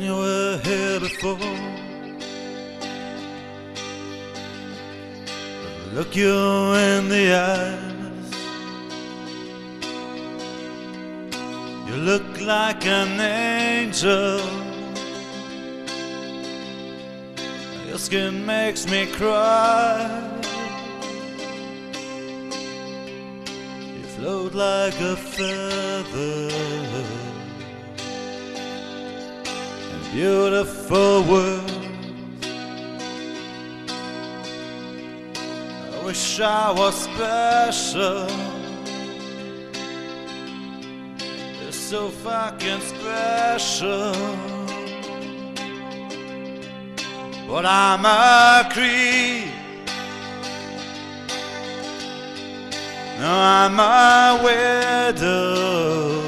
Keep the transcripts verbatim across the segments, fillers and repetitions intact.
you were here before. Look you in the eyes, you look like an angel. Your skin makes me cry. You float like a feather in beautiful world. I wish I was special. You're so fucking special. But I'm a creep. No, I'm a widow.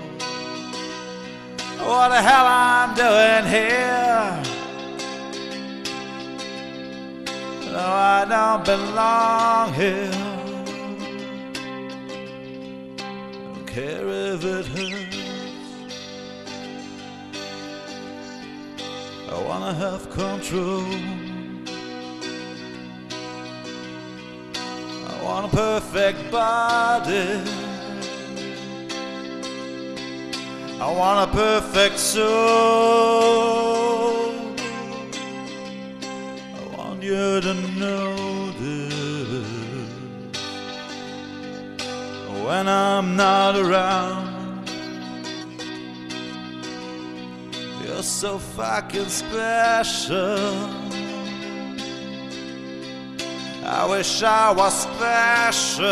What the hell I'm doing here? No, I don't belong here. I don't care if it hurts. I wanna have control. I want a perfect body. I want a perfect soul. I want you to know this. When I'm not around, you're so fucking special. I wish I was special,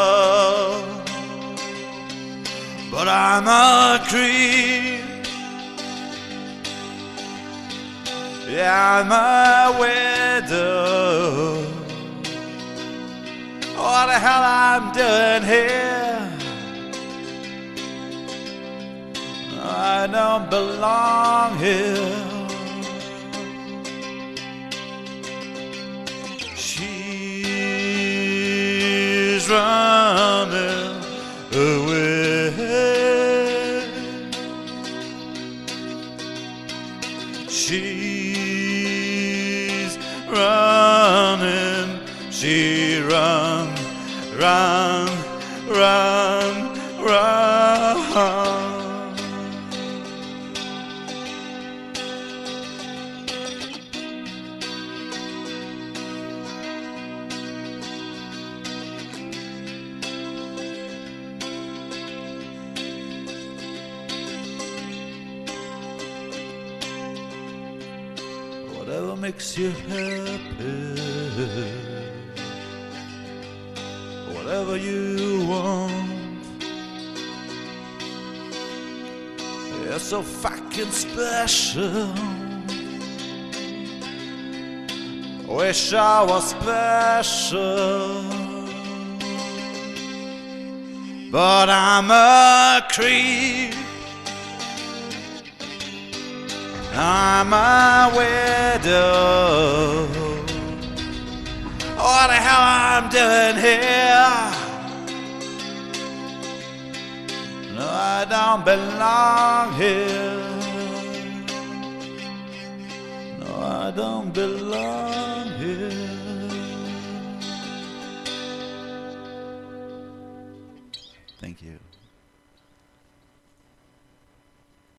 but I'm a creep. Yeah, I'm a widow. What the hell I'm doing here? I don't belong here. She's running away. She's running. She run, run, run, run. Whatever makes you happy, whatever you want, you're so fucking special. Wish I was special, but I'm a creep. I'm a widow. What the hell I'm doing here? No, I don't belong here. No, I don't belong.